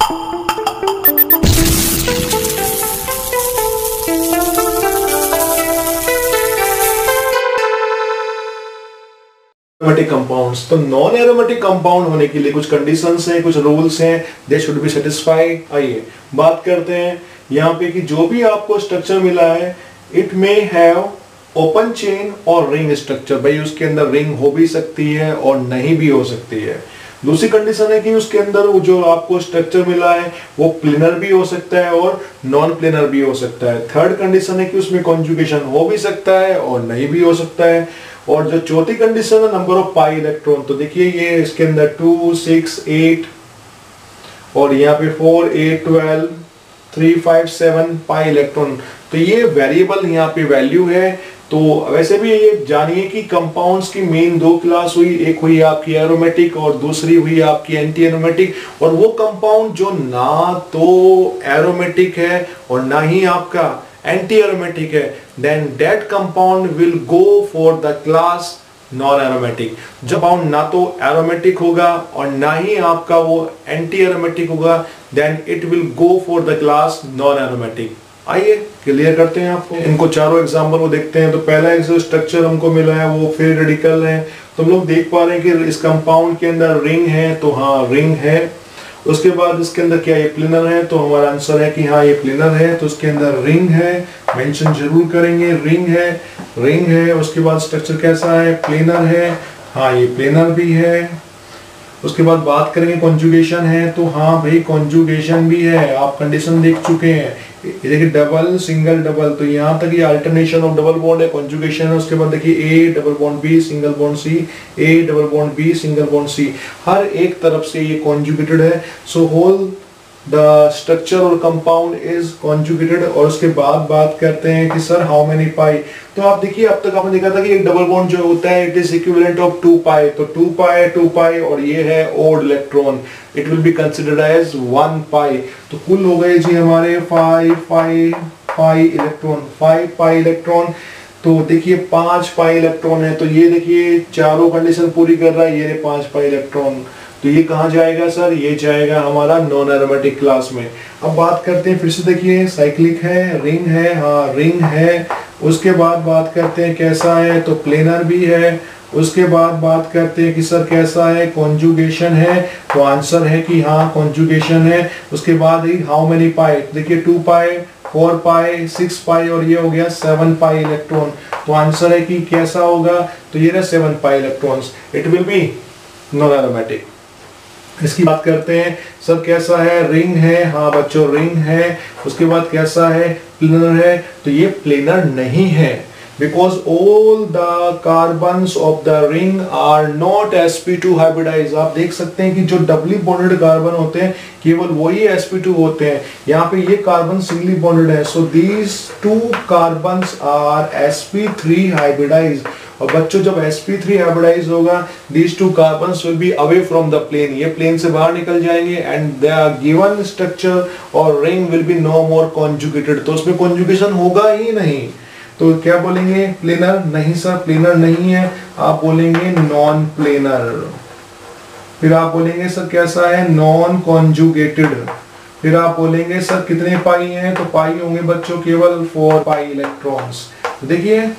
Aromatic compounds, तो non aromatic compound होने के लिए कुछ कंडीशंस हैं, कुछ रूल्स हैं, दे शुड बी सेटिस्फाइड। आइए बात करते हैं यहाँ पे कि जो भी आपको स्ट्रक्चर मिला है, it may have open chain और रिंग स्ट्रक्चर। भाई उसके अंदर रिंग हो भी सकती है और नहीं भी हो सकती है। दूसरी कंडीशन है कि उसके अंदर जो आपको स्ट्रक्चर मिला है वो प्लेनर भी हो सकता है और नॉन प्लेनर भी हो सकता है। थर्ड कंडीशन है कि उसमें कॉन्जुगेशन हो भी सकता है और नहीं भी हो सकता है। और जो चौथी कंडीशन है नंबर ऑफ पाई इलेक्ट्रॉन, तो देखिए ये इसके अंदर 2, 6, 8 और यहाँ पे 4, 8, 12, 3, 5, 7 पाई इलेक्ट्रॉन। तो ये वेरिएबल यहाँ पे वैल्यू है। तो वैसे भी ये जानिए कि कंपाउंड्स की मेन दो क्लास हुई, एक हुई आपकी एरोमेटिक और दूसरी हुई आपकी एंटी एरोमेटिक। और वो कंपाउंड जो ना तो एरोमेटिक है और ना ही आपका एंटी एरोमेटिक है, then that compound will go for the class non-aromatic। जब कंपाउंड ना तो एरोमेटिक होगा और ना ही आपका वो एंटी एरोमेटिक होगा, then it will go for the class non-aromatic। आइए क्लियर करते हैं आपको इनको चारों एग्जाम्पल को देखते हैं। तो पहला एक जो स्ट्रक्चर हमको मिला है वो फ्री रेडिकल है। तो हम लोग देख पा रहे हैं कि इस कंपाउंड के अंदर रिंग है, तो हाँ रिंग है। उसके बाद इसके अंदर क्या ये प्लेनर है, तो हमारा आंसर है कि हाँ ये प्लेनर है। तो उसके अंदर रिंग है, मेंशन जरूर करेंगे, रिंग है, रिंग है। उसके बाद स्ट्रक्चर कैसा है, प्लेनर है, हाँ ये प्लेनर भी है। उसके बाद बात करेंगे कॉन्जुगेशन है, तो हाँ भाई कॉन्जुगेशन भी है। आप कंडीशन देख चुके हैं, देखिए डबल सिंगल डबल, तो यहाँ तक ये अल्टरनेशन ऑफ डबल बॉन्ड है, कॉन्जुगेशन है। उसके बाद देखिए A double bond B single bond C, A double bond B single bond C, हर एक तरफ से ये कॉन्जुगेटेड है। सो होल द स्ट्रक्चर और कंपाउंड इज कॉन्जुगेटेड। और उसके बाद बात करते हैं कि सर हाउ मेनी पाई। तो आप देखिए अब तक आपने देखा था कि एक डबल बॉन्ड जो होता है it is equivalent of 2 pi. तो 2 पाई 2 पाई और ये है odd electron, it will be considered as 1 pi. तो कुल हो गए जी हमारे 5 पाई इलेक्ट्रॉन, 5 पाई इलेक्ट्रॉन। तो देखिए 5 पाई इलेक्ट्रॉन है, तो ये देखिए चारों कंडीशन पूरी कर रहा है, ये 5 पाई इलेक्ट्रॉन। तो ये कहाँ जाएगा सर, ये जाएगा हमारा नॉन एरोमेटिक क्लास में। अब बात करते हैं फिर से, देखिए साइक्लिक है, रिंग है, हाँ रिंग है। उसके बाद बात करते हैं कैसा है, तो प्लेनर भी है। उसके बाद बात करते हैं कि सर कैसा है, कॉन्जुगेशन है। तो आंसर है कि हाँ कॉन्जुगेशन है। उसके बाद ही हाउ मेनी पाई, देखिए 2 पाई, 4 पाई, 6 पाई और ये हो गया 7 पाई इलेक्ट्रॉन। तो आंसर है कि कैसा होगा, तो ये रहा 7 pi electrons, it will be non aromatic. इसकी बात करते हैं सर कैसा है, रिंग है, हाँ बच्चों रिंग है। उसके बाद कैसा है, प्लेनर है। तो ये प्लेनर नहीं है, because all the carbons of the ring are not sp2 hybridize. आप देख सकते हैं कि जो डबली बॉन्डेड कार्बन होते हैं केवल वही sp2 होते हैं। यहाँ पे ये कार्बन सिंगली बॉन्डेड है, so these 2 carbons are sp3 hybridize. और बच्चों जब sp3 हाइब्रिडाइज होगा, these 2 carbons will be away from the plane, ये प्लेन से बाहर निकल जाएंगे and the given structure और ring will be no more conjugated। तो उसमें conjugation होगा ही नहीं। तो क्या बोलेंगे, प्लेनर नहीं सर, प्लेनर नहीं है। आप बोलेंगे नॉन प्लेनर। फिर आप बोलेंगे सर कैसा है, नॉन कॉन्जुगेटेड। फिर आप बोलेंगे सर कितने पाई हैं, तो पाई होंगे बच्चों केवल 4 पाई इलेक्ट्रॉन्स। तो देखिए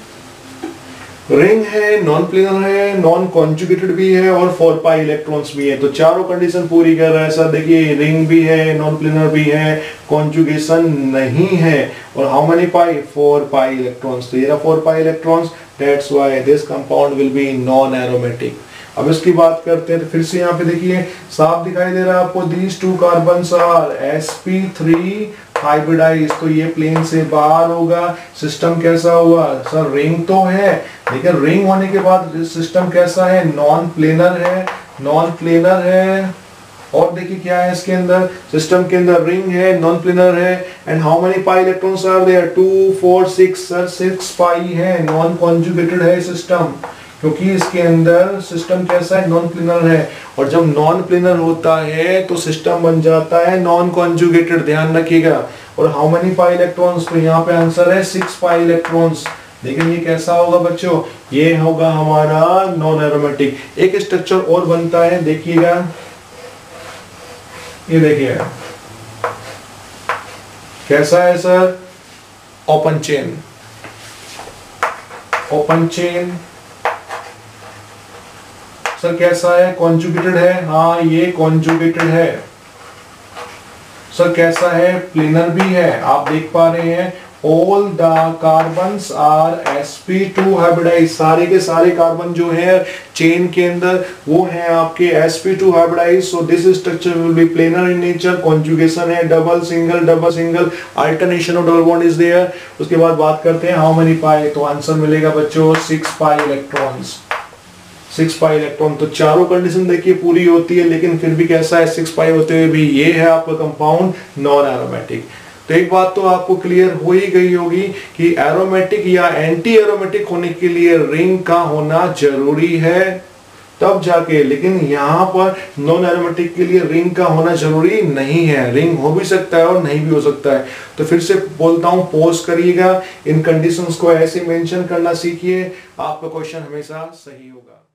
रिंग है, नॉन प्लेनर है, नॉन कॉन्जुगेटेड भी है और 4 पाई इलेक्ट्रॉन्स भी है। तो चारों कंडीशन पूरी कर रहा है सर। देखिए रिंग भी है, नॉन प्लेनर भी है, कॉन्जुगेशन नहीं है और how many pi, 4 pi electrons. तो ये रहा 4 pi electrons, that's why this compound will be non aromatic. अब इसकी बात करते हैं तो फिर से यहाँ पे देखिए साफ दिखाई दे रहा है आपको, these 2 carbons are sp3 hybridise. तो ये प्लेन से बाहर होगा। सिस्टम कैसा हुआ सर, रिंग तो है, लेकिन रिंग होने के बाद सिस्टम कैसा है, नॉन प्लेनर है, नॉन प्लेनर है। और देखिए क्या है इसके अंदर, सिस्टम के अंदर रिंग है, नॉन प्लेनर है and how many pi electrons are there, 2, 4, 6 sir 6 pi है। नॉन कॉन्जुगेटेड है सिस्टम, क्योंकि इसके अंदर सिस्टम कैसा है, नॉन प्लेनर है। और जब नॉन प्लेनर होता है तो सिस्टम बन जाता है नॉन कॉन्जुगेटेड, ध्यान रखिएगा। और हाउ मेनी पाई इलेक्ट्रॉन्स, तो यहाँ पे आंसर है 6 पाई इलेक्ट्रॉन्स। लेकिन ये कैसा होगा बच्चों, ये होगा हमारा नॉन एरोमेटिक। एक स्ट्रक्चर और बनता है, देखिएगा ये देखिए कैसा है sir? Open chain, open chain. Sir कैसा है? कॉन्जुगेटेड है, हाँ ये कॉन्जुगेटेड है। सर कैसा है? प्लेनर भी है, आप देख पा रहे हैं। All the carbons are sp2 hybridize, सारे के सारे कार्बन जो है चेन के अंदर वो है आपके sp2 hybridize. So this structure will be planar in nature. Conjugation है double single, alternation of double bond is there. उसके बाद बात करते हैं हाउ मेनी पाई, तो आंसर मिलेगा बच्चों 6 पाई इलेक्ट्रॉन्स, 6 पाई इलेक्ट्रॉन। तो चारों कंडीशन देखिए पूरी होती है, लेकिन फिर भी कैसा है 6 पाई होते हुए भी ये है आपका कंपाउंड नॉन एरोमेटिक। तो एक बात तो आपको क्लियर हो ही गई होगी कि एरोमेटिक या एंटी एरोमेटिक होने के लिए रिंग का होना जरूरी है तब जाके, लेकिन यहाँ पर नॉन एरोमेटिक के लिए रिंग का होना जरूरी नहीं है। रिंग हो भी सकता है और नहीं भी हो सकता है। तो फिर से बोलता हूं, पॉज करिएगा, इन कंडीशंस को ऐसे मेंशन करना सीखिए, आपका क्वेश्चन हमेशा सही होगा।